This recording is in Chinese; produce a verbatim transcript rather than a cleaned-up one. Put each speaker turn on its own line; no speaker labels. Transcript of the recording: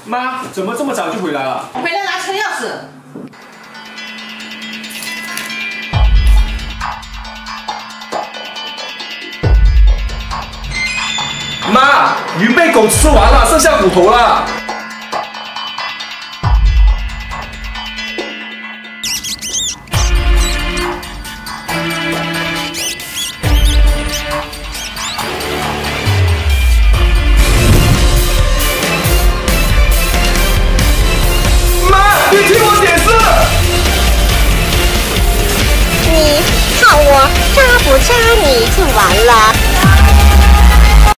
妈，怎么这么早就回来了？
回来拿车钥匙。
妈，鱼被狗吃完了，剩下骨头了。妈，你听我解释。
你看我扎不扎你就完了。